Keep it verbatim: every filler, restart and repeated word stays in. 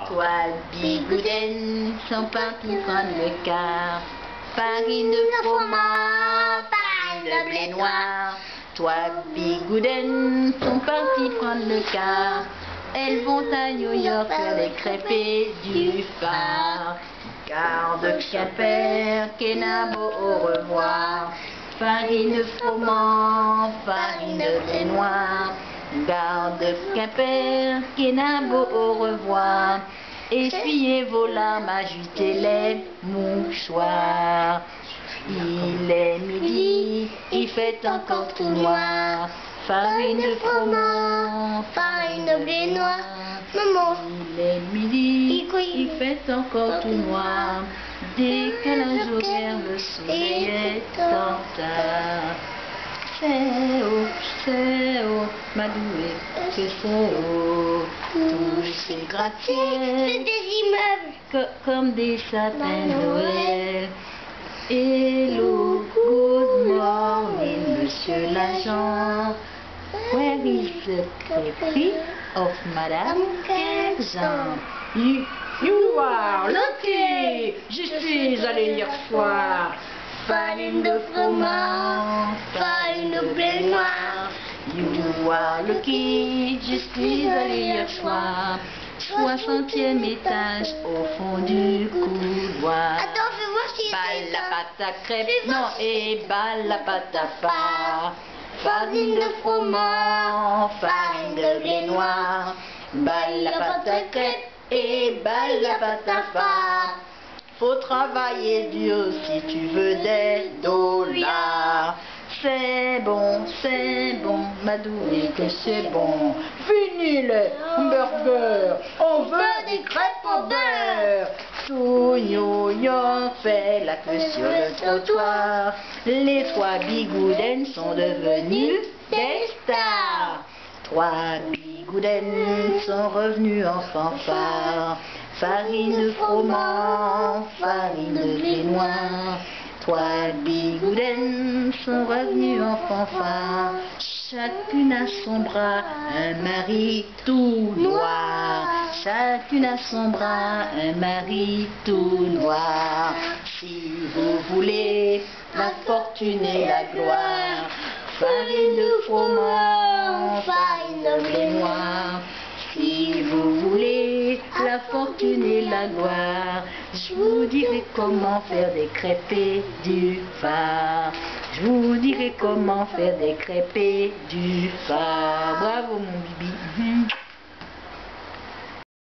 Toi, Bigouden, son pain qui prend le quart. Farine de fromage, farine de blé noir. Toi, Bigouden, son pain qui prend le quart. Elles vont à New York faire des crêpes et du phare. Garde Quimper, Kenabo, au revoir. Farine de froment, farine de blé noir. Garde Quimper, Kenabo, au revoir. Essuyez vos larmes, agitez les mouchoirs. Il est midi, il fait encore tout noir. Farine de froment, farine de blé noir. Maman, il est midi, il fait encore tout noir. Décalage horaire, le soleil est en retard. C'est haut, c'est haut, Madoué, c'est haut. Tous ces gratte-ciels, c'est des immeubles, co comme des sapins de Noël. Hello, good morning, monsieur l'agent. Where is the crêperie of Madame Quinzan? You, you are lucky. Je suis allé hier soir. farine de froment, farine de blé noir. You are lucky. Je suis allé hier soir. Soixantième étage au fond du couloir. Attends, fais voir si Balle la pâte à crêpes, non, et balle la pâte à part. Farine de froment, farine de blé noir. Balle la pâte à crêpes et balle la pâte à part. Faut travailler dur si tu veux des dollars. C'est bon, c'est bon, Madoué, que c'est bon. Fini les hamburgers, on veut des crêpes au beurre. Tout New York fait la queue sur le trottoir. Les trois Bigouden sont devenus des stars. Trois Bigouden sont revenus en fanfare. Farine de froment, farine de blé noir. Trois Bigouden sont revenus en fanfare. Chacune a son bras, un mari tout noir. Chacune a son bras, un mari tout noir. Si vous voulez la fortune et la gloire, farine de froment, farine de blé noir. Si vous voulez la fortune et la gloire, je vous dirai comment faire des crêpes et du phare. Je vous dirai comment faire des crêpes et du phare. Bravo mon bibi.